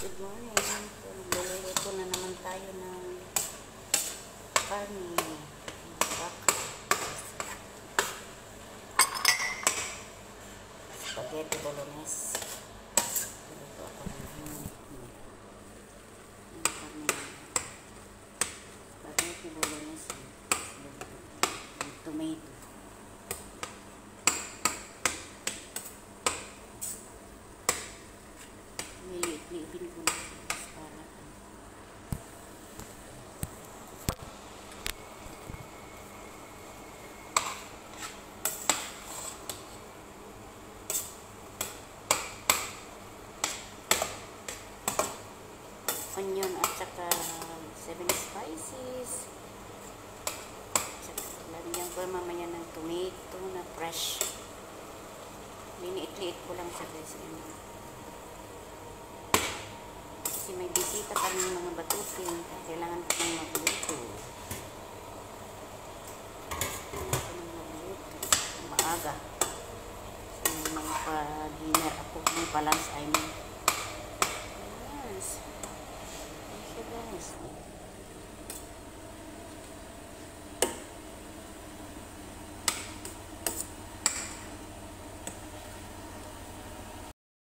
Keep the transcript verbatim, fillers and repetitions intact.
Good morning. So, magluluto na naman tayo ng karne. Baka. Spaghetti bolognese. Luto ako ng karne. Spaghetti bolognese. With tomato. Liit-liitin ko na para onion at saka seven spices. Lagyan ko mamaya ng tomato na fresh. Liniit-liit ko lang sa recipe. Kasi may bisita kami ng mga batutin. Kailangan ko nang magluto. Kailangan ko nang magluto. Maaga. Kasi may mga pa-dinner ako. May pa-lunch, I mean. Yes. Yes, guys.